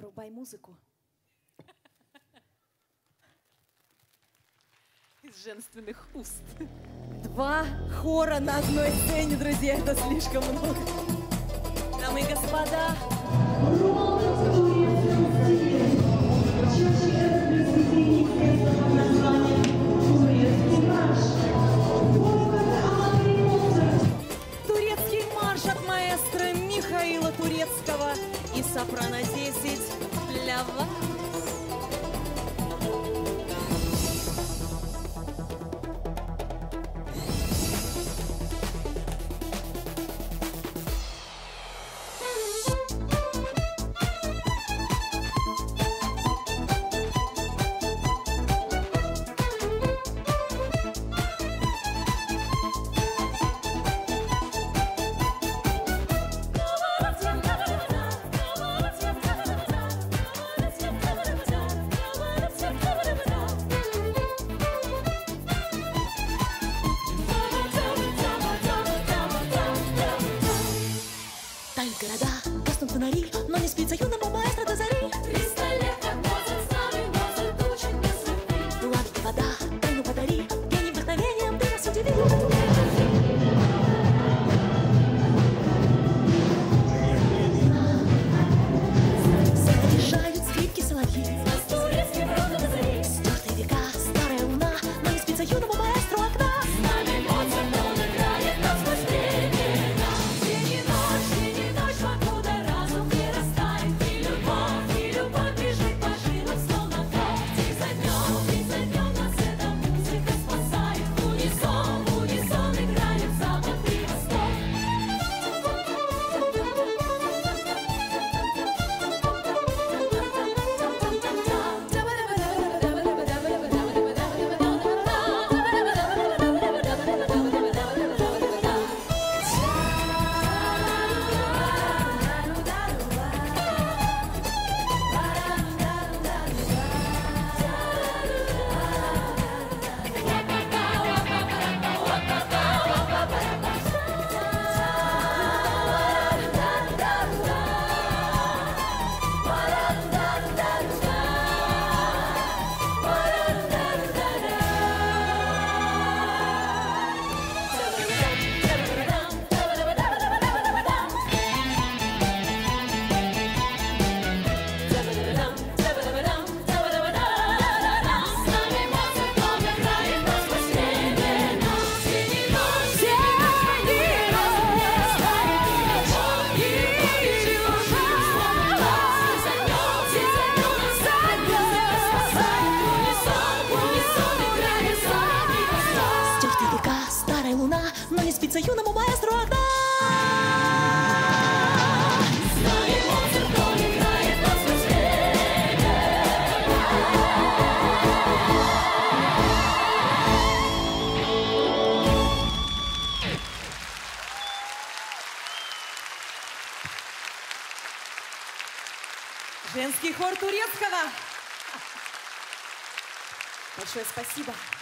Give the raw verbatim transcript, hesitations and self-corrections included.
Врубай музыку. Из женственных уст. Два хора на одной сцене, друзья, это слишком много. Дамы и господа. Турецкий марш от маэстро Михаила Турецкого и сопрано десять для вас. Тают города, гаснут фонари, но не спится юному маэстро до зари. Триста лет, как Моцарт с нами, Моцарт учит без любви. Ладно, вода, тайну подари, гений вдохновением ты нас удиви. Заряжают скрипки, соловьи. Турецкий брод до зари. Стертые века, старая луна, но не спится юному маэстро окна. С нами Моцарт, он играет нас сквозь времена. День и ночь, день и ночь, покуда разум не растает. И любовь, и любовь бежит по жилам, словно кровь. День за днем, день за днем нас эта музыка спасает. В унисон, в унисон играет запад и восток. Но не спится юному маэстро окна. С нами Моцарт, он играет нас сквозь время. Женский хор Турецкого. Большое спасибо.